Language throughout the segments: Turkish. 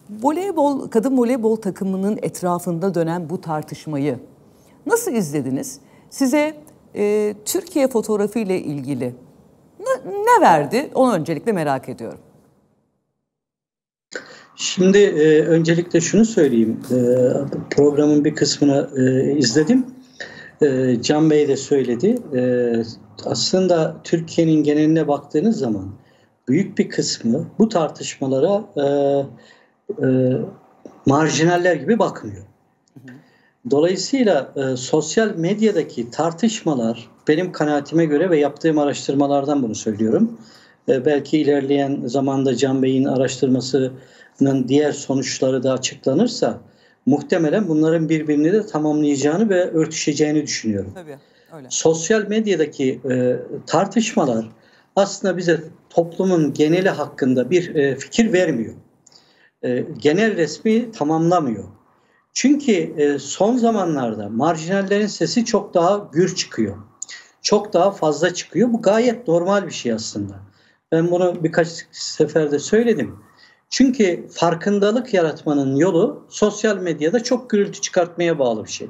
Kadın voleybol takımının etrafında dönen bu tartışmayı nasıl izlediniz? Size Türkiye fotoğrafı ile ilgili ne verdi? Onu öncelikle merak ediyorum. Şimdi öncelikle şunu söyleyeyim. Programın bir kısmını izledim. Can Bey de söyledi. Aslında Türkiye'nin geneline baktığınız zaman büyük bir kısmı bu tartışmalara marjinaller gibi bakmıyor. Dolayısıyla sosyal medyadaki tartışmalar benim kanaatime göre ve yaptığım araştırmalardan bunu söylüyorum. Belki ilerleyen zamanda Can Bey'in araştırmasının diğer sonuçları da açıklanırsa muhtemelen bunların birbirini de tamamlayacağını ve örtüşeceğini düşünüyorum. Tabii, öyle. Sosyal medyadaki tartışmalar aslında bize toplumun geneli hakkında bir fikir vermiyor. Genel resmi tamamlamıyor. Çünkü son zamanlarda marjinallerin sesi çok daha gür çıkıyor. Çok daha fazla çıkıyor. Bu gayet normal bir şey aslında. Ben bunu birkaç seferde söyledim. Çünkü farkındalık yaratmanın yolu sosyal medyada çok gürültü çıkartmaya bağlı bir şey.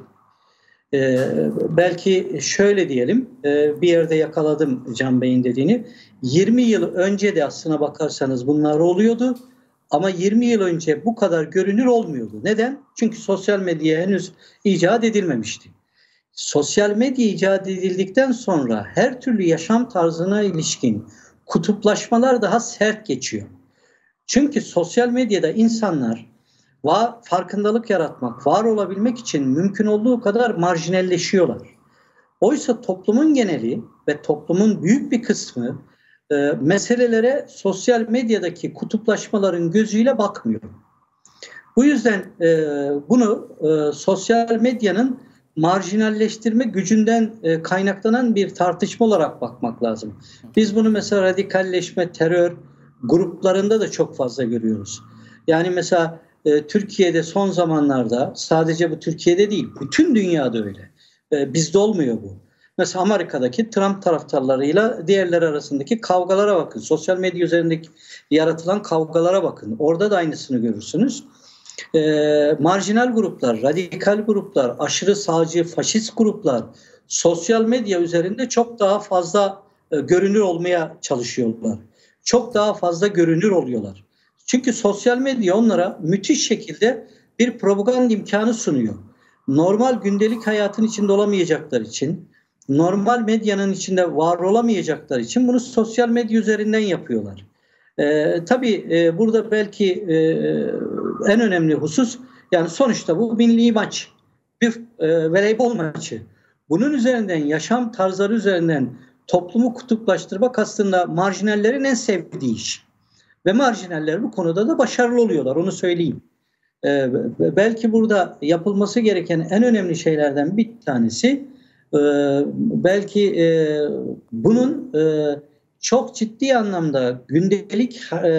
Belki şöyle diyelim, bir yerde yakaladım Can Bey'in dediğini. 20 yıl önce de aslına bakarsanız bunlar oluyordu. Ama 20 yıl önce bu kadar görünür olmuyordu. Neden? Çünkü sosyal medya henüz icat edilmemişti. Sosyal medya icat edildikten sonra her türlü yaşam tarzına ilişkin kutuplaşmalar daha sert geçiyor. Çünkü sosyal medyada insanlar farkındalık yaratmak, var olabilmek için mümkün olduğu kadar marjinalleşiyorlar. Oysa toplumun geneli ve toplumun büyük bir kısmı meselelere sosyal medyadaki kutuplaşmaların gözüyle bakmıyor. Bu yüzden bunu sosyal medyanın marjinalleştirme gücünden kaynaklanan bir tartışma olarak bakmak lazım. Biz bunu mesela radikalleşme, terör gruplarında da çok fazla görüyoruz. Yani mesela Türkiye'de son zamanlarda, sadece bu Türkiye'de değil, bütün dünyada öyle. Bizde olmuyor bu. Mesela Amerika'daki Trump taraftarlarıyla diğerleri arasındaki kavgalara bakın. Sosyal medya üzerindeki yaratılan kavgalara bakın. Orada da aynısını görürsünüz. Marjinal gruplar, radikal gruplar, aşırı sağcı, faşist gruplar sosyal medya üzerinde çok daha fazla görünür olmaya çalışıyorlar. Çok daha fazla görünür oluyorlar. Çünkü sosyal medya onlara müthiş şekilde bir propaganda imkanı sunuyor. Normal gündelik hayatın içinde olamayacaklar için, normal medyanın içinde var olamayacaklar için bunu sosyal medya üzerinden yapıyorlar. Tabii burada belki en önemli husus, yani sonuçta bu milli maç, bir voleybol maçı. Bunun üzerinden, yaşam tarzları üzerinden toplumu kutuplaştırmak aslında marjinallerin en sevdiği iş. Ve marjinaller bu konuda da başarılı oluyorlar, onu söyleyeyim. Belki burada yapılması gereken en önemli şeylerden bir tanesi, belki bunun çok ciddi anlamda gündelik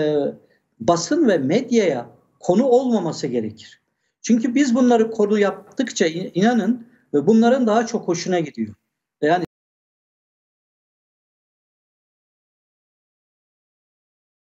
basın ve medyaya konu olmaması gerekir. Çünkü biz bunları konu yaptıkça inanın bunların daha çok hoşuna gidiyor.